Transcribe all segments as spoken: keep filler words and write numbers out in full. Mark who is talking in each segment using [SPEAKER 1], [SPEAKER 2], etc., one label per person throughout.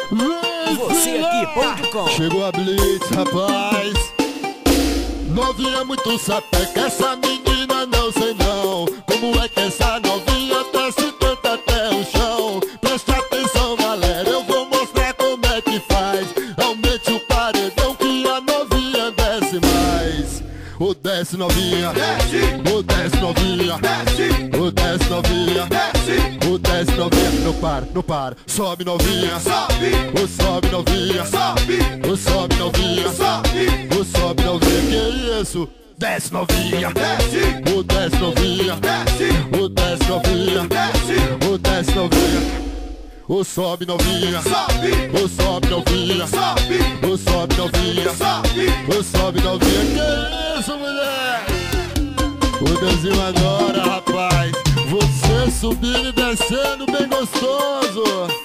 [SPEAKER 1] Você aqui ponto com.
[SPEAKER 2] Chegou a Blitz, rapaz. Novinha muito sapeca, essa menina não sei não. Como é que essa novinha desce tanto até o chão? Preste atenção, galera, eu vou mostrar como é que faz. Aumente o paredão que a novinha desce mais. O desce novinha, desce. O desce novinha, desce. O desce novinha, desce. O desce novinha, não para, não para. Sobe novinha, sobe. O sobe novinha, sobe. O sobe novinha, sobe. O sobe novinha, que isso? Desce novinha, desce. O desce novinha, desce. O desce novinha, desce. O desce novinha. O sobe novinha, sobe. O sobe novinha, sobe. O sobe novinha, sobe. O sobe novinha, que isso, mulher? O Deusinho adora, rapaz. Você subindo e descendo bem gostoso.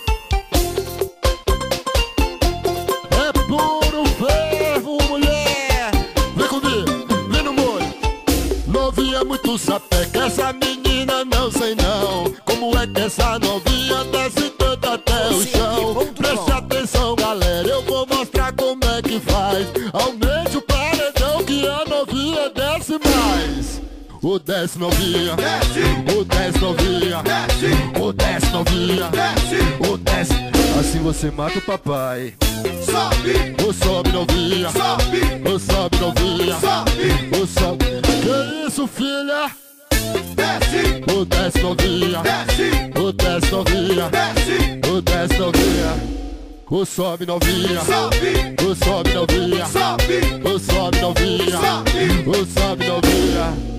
[SPEAKER 2] É puro fervo, mulher. Vem comigo, vem no molho. Novinha muito sapeca, essa menina não sei não. Como é que essa novinha desce tanto até o chão? Preste atenção, galera, eu vou mostrar como é que faz. Aumente o paredão que a novinha desce mais. O desce novinha, desce. O desce novinha, desce. O desce novinha, desce. O desce. Assim você mata o papai. Sobe. O sobe novinha, sobe. O sobe novinha, sobe. O sobe. Que isso, filha? Desce. O desce novinha, desce. O desce novinha, desce. O desce novinha. O sobe novinha, sobe. O sobe novinha, sobe. O sobe novinha, sobe. O sobe novinha.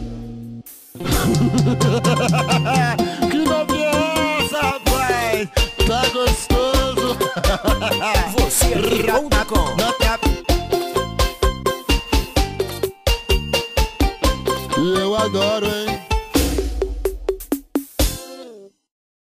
[SPEAKER 2] Que novinha é essa, rapaz? Tá gostoso.
[SPEAKER 1] Você aqui ponto com.
[SPEAKER 2] E eu adoro, hein?